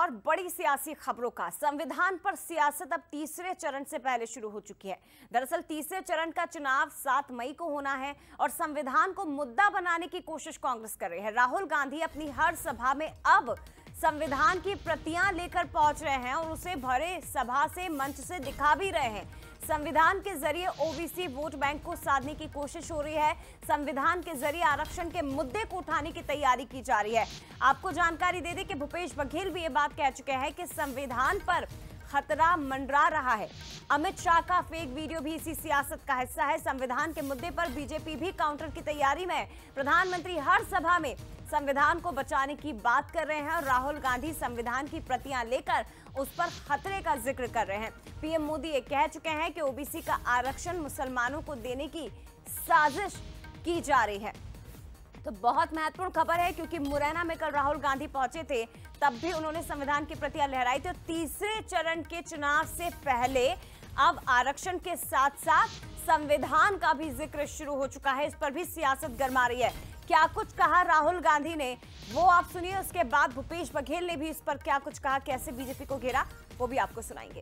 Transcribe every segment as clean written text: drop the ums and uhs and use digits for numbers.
और बड़ी सियासी खबरों का। संविधान पर सियासत अब तीसरे चरण से पहले शुरू हो चुकी है। दरअसल तीसरे चरण का चुनाव 7 मई को होना है और संविधान को मुद्दा बनाने की कोशिश कांग्रेस कर रही है। राहुल गांधी अपनी हर सभा में अब संविधान की प्रतियां लेकर पहुंच रहे हैं और उसे भरे सभा से, मंच से दिखा भी रहे हैं। संविधान के जरिए ओबीसी वोट बैंक को साधने की कोशिश हो रही है। संविधान के जरिए आरक्षण के मुद्दे को उठाने की तैयारी की जा रही है। आपको जानकारी दे दें कि भूपेश बघेल भी ये बात कह चुके हैं कि संविधान पर खतरा मंडरा रहा है। अमित शाह का फेक वीडियो भी इसी सियासत का हिस्सा है। संविधान के मुद्दे पर बीजेपी भी काउंटर की तैयारी में है। प्रधानमंत्री हर सभा में संविधान को बचाने की बात कर रहे हैं और राहुल गांधी संविधान की प्रतियां लेकर उस पर खतरे का जिक्र कर रहे हैं। पीएम मोदी ये कह चुके हैं कि ओबीसी का आरक्षण मुसलमानों को देने की साजिश की जा रही है। तो बहुत महत्वपूर्ण खबर है क्योंकि मुरैना में कल राहुल गांधी पहुंचे थे, तब भी उन्होंने संविधान की प्रतियां लहराई थी। तीसरे चरण के चुनाव से पहले अब आरक्षण के साथ साथ संविधान का भी जिक्र शुरू हो चुका है। इस पर भी सियासत गरमा रही है। क्या कुछ कहा राहुल गांधी ने, वो आप सुनिए। उसके बाद भूपेश बघेल ने भी इस पर क्या कुछ कहा, कैसे बीजेपी को घेरा, वो भी आपको सुनाएंगे।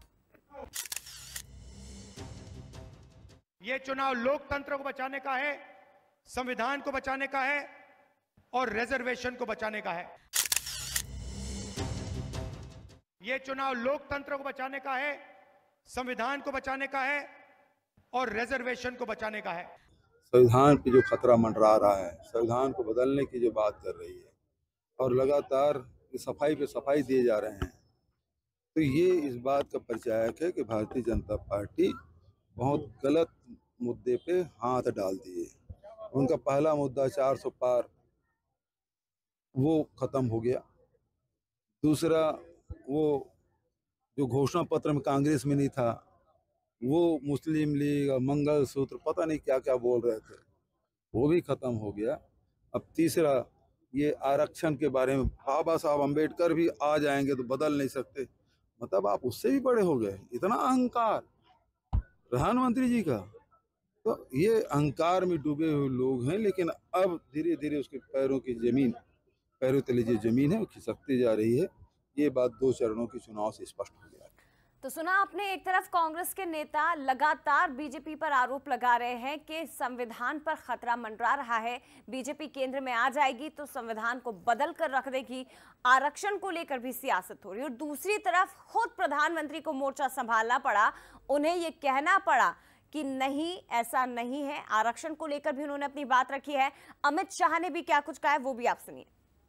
ये चुनाव लोकतंत्र को बचाने का है, संविधान को बचाने का है और रिजर्वेशन को बचाने का है। ये चुनाव लोकतंत्र को बचाने का है, संविधान को बचाने का है और रिजर्वेशन को बचाने का है। संविधान पे जो खतरा मंडरा रहा है, संविधान को बदलने की जो बात कर रही है और लगातार सफाई पे सफाई दिए जा रहे हैं, तो ये इस बात का परिचायक है कि भारतीय जनता पार्टी बहुत गलत मुद्दे पे हाथ डाल दिए। उनका पहला मुद्दा 400 पार वो खत्म हो गया। दूसरा, वो जो घोषणा पत्र में कांग्रेस में नहीं था, वो मुस्लिम लीग और मंगलसूत्र पता नहीं क्या क्या बोल रहे थे, वो भी खत्म हो गया। अब तीसरा, ये आरक्षण के बारे में बाबा साहब अम्बेडकर भी आ जाएंगे तो बदल नहीं सकते। मतलब आप उससे भी बड़े हो गए, इतना अहंकार प्रधानमंत्री जी का। तो ये अहंकार में डूबे हुए लोग हैं, लेकिन अब धीरे धीरे उसके पैरों तले जो जमीन है वो खिसकती जा रही है। ये बात 2 चरणों के चुनाव से स्पष्ट हो गया। तो सुना आपने, एक तरफ कांग्रेस के नेता लगातार बीजेपी पर आरोप लगा रहे हैं कि संविधान पर खतरा मंडरा रहा है, बीजेपी केंद्र में आ जाएगी तो संविधान को बदल कर रख देगी। आरक्षण को लेकर भी सियासत हो रही है और दूसरी तरफ खुद प्रधानमंत्री को मोर्चा संभालना पड़ा। उन्हें यह कहना पड़ा कि नहीं, ऐसा नहीं है। आरक्षण को लेकर भी उन्होंने अपनी बात रखी है। अमित शाह ने भी क्या कुछ कहा है, वो भी आप सुनिए।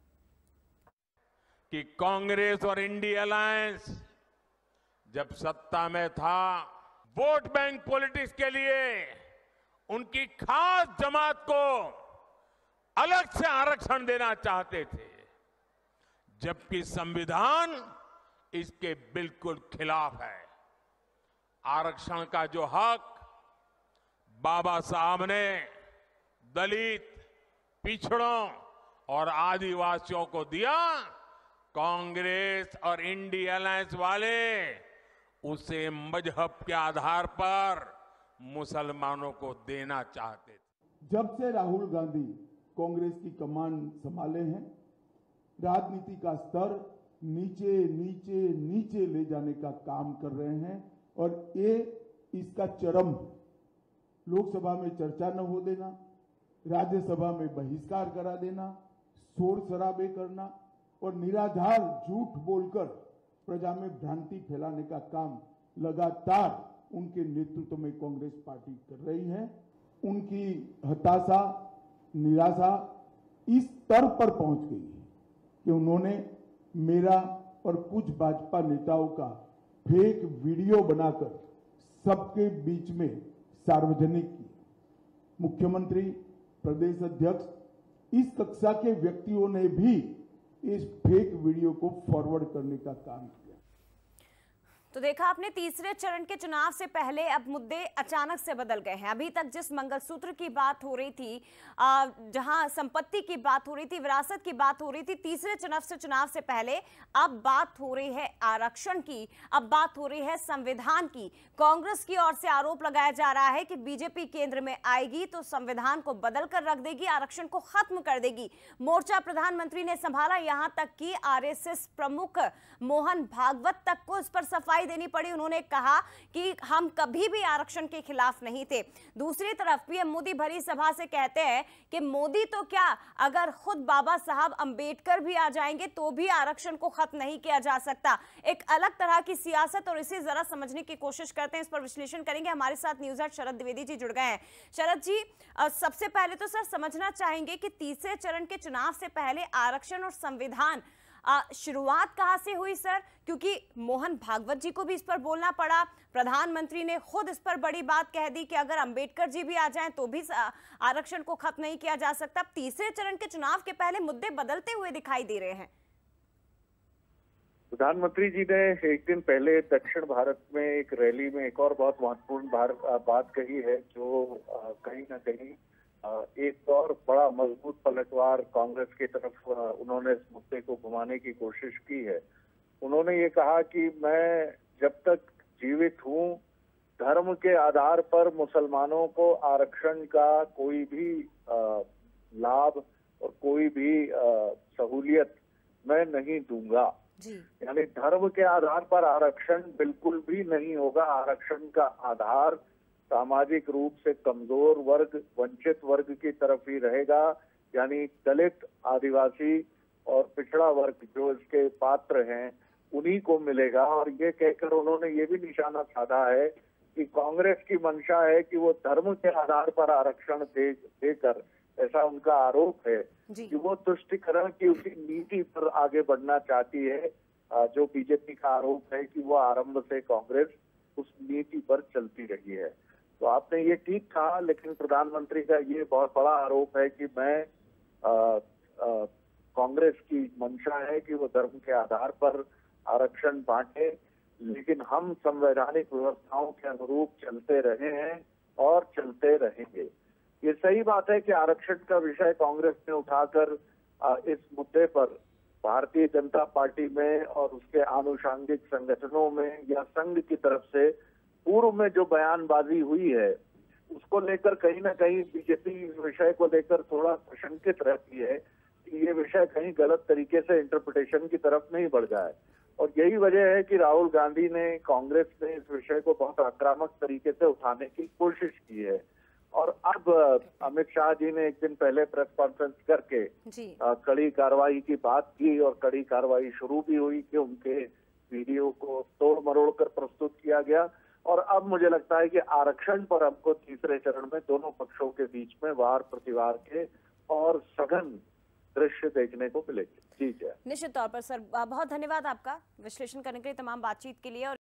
कि कांग्रेस और इंडिया अलायंस जब सत्ता में था, वोट बैंक पॉलिटिक्स के लिए उनकी खास जमात को अलग से आरक्षण देना चाहते थे, जबकि संविधान इसके बिल्कुल खिलाफ है। आरक्षण का जो हक बाबा साहब ने दलित, पिछड़ों और आदिवासियों को दिया, कांग्रेस और इंडिया अलायंस वाले उसे मजहब के आधार पर मुसलमानों को देना चाहते थे। जब से राहुल गांधी कांग्रेस की कमान संभाले हैं, राजनीति का स्तर नीचे नीचे नीचे ले जाने का काम कर रहे हैं और ये इसका चरम, लोकसभा में चर्चा न हो देना, राज्यसभा में बहिष्कार करा देना, शोर शराबे करना और निराधार झूठ बोलकर प्रजा में भ्रांति फैलाने का काम लगातार उनके नेतृत्व में कांग्रेस पार्टी कर रही है। उनकी हताशा, निराशा इस स्तर पर पहुंच गई है कि उन्होंने मेरा और कुछ भाजपा नेताओं का फेक वीडियो बनाकर सबके बीच में सार्वजनिक की। मुख्यमंत्री, प्रदेश अध्यक्ष, इस कक्षा के व्यक्तियों ने भी इस फेक वीडियो को फॉरवर्ड करने का काम किया। तो देखा आपने, तीसरे चरण के चुनाव से पहले अब मुद्दे अचानक से बदल गए हैं। अभी तक जिस मंगलसूत्र की बात हो रही थी, जहां संपत्ति की बात हो रही थी, विरासत की बात हो रही थी, तीसरे चुनाव से पहले अब बात हो रही है आरक्षण की, अब बात हो रही है संविधान की। कांग्रेस की ओर से आरोप लगाया जा रहा है कि बीजेपी केंद्र में आएगी तो संविधान को बदल कर रख देगी, आरक्षण को खत्म कर देगी। मोर्चा प्रधानमंत्री ने संभाला, यहां तक कि आरएसएस प्रमुख मोहन भागवत तक को इस पर सफाई देनी पड़ी। उन्होंने कहा कि हम कभी भी आरक्षण के खिलाफ नहीं थे। दूसरी तरफ पीएम मोदी भरी सभा से कहते हैं कि मोदी तो क्या, अगर खुद बाबा साहब अंबेडकर भी आ जाएंगे तो भी आरक्षण को खत्म नहीं किया जा सकता। एक अलग तरह की सियासत, और इसे जरा समझने की कोशिश करते हैं, इस पर विश्लेषण करेंगे। हमारे साथ न्यूज हेड शरद द्विवेदी जी जुड़ गए हैं। शरद जी, सबसे पहले तो सर समझना चाहेंगे कि तीसरे चरण के चुनाव से पहले आरक्षण और संविधान शुरुआत कहां से हुई सर? क्योंकि मोहन भागवत जी को भी इस पर बोलना पड़ा, प्रधानमंत्री ने खुद इस पर बड़ी बात कह दी कि अगर अंबेडकर जी भी आ जाएं तो भी आरक्षण को खत्म नहीं किया जा सकता। तीसरे चरण के चुनाव के पहले मुद्दे बदलते हुए दिखाई दे रहे हैं। प्रधानमंत्री जी ने एक दिन पहले दक्षिण भारत में एक रैली में एक और बहुत महत्वपूर्ण बात कही है, जो कहीं ना कहीं एक और बड़ा मजबूत पलटवार कांग्रेस की तरफ उन्होंने इस मुद्दे को घुमाने की कोशिश की है। उन्होंने ये कहा कि मैं जब तक जीवित हूँ, धर्म के आधार पर मुसलमानों को आरक्षण का कोई भी लाभ और कोई भी सहूलियत मैं नहीं दूंगा। यानी धर्म के आधार पर आरक्षण बिल्कुल भी नहीं होगा। आरक्षण का आधार सामाजिक रूप से कमजोर वर्ग, वंचित वर्ग की तरफ ही रहेगा। यानी दलित, आदिवासी और पिछड़ा वर्ग जो इसके पात्र हैं उन्हीं को मिलेगा। और ये कहकर उन्होंने ये भी निशाना साधा है कि कांग्रेस की मंशा है कि वो धर्म के आधार पर आरक्षण देकर, ऐसा उनका आरोप है कि वो तुष्टिकरण की उसी नीति पर आगे बढ़ना चाहती है, जो बीजेपी का आरोप है कि वो आरंभ से कांग्रेस उस नीति पर चलती रही है। तो आपने ये ठीक कहा, लेकिन प्रधानमंत्री का ये बहुत बड़ा आरोप है कि मैं कांग्रेस की मंशा है कि वो धर्म के आधार पर आरक्षण बांटे, लेकिन हम संवैधानिक व्यवस्थाओं के अनुरूप चलते रहे हैं और चलते रहेंगे। ये सही बात है कि आरक्षण का विषय कांग्रेस ने उठाकर इस मुद्दे पर भारतीय जनता पार्टी में और उसके आनुषंगिक संगठनों में या संघ की तरफ से पूर्व में जो बयानबाजी हुई है, उसको लेकर कहीं ना कहीं बीजेपी इस विषय को लेकर थोड़ा आशंकित रहती है कि ये विषय कहीं गलत तरीके से इंटरप्रिटेशन की तरफ नहीं बढ़ जाए। और यही वजह है कि राहुल गांधी ने, कांग्रेस ने इस विषय को बहुत आक्रामक तरीके से उठाने की कोशिश की है। और अब अमित शाह जी ने एक दिन पहले प्रेस कॉन्फ्रेंस करके कड़ी कार्रवाई की बात की और कड़ी कार्रवाई शुरू भी हुई कि उनके वीडियो को तोड़ मरोड़ कर प्रस्तुत किया गया। और अब मुझे लगता है कि आरक्षण पर हमको तीसरे चरण में दोनों पक्षों के बीच में वार प्रतिवार के और सघन दृश्य देखने को मिलेंगे। जी जय। निश्चित तौर पर सर, बहुत धन्यवाद आपका विश्लेषण करने के लिए, तमाम बातचीत के लिए। और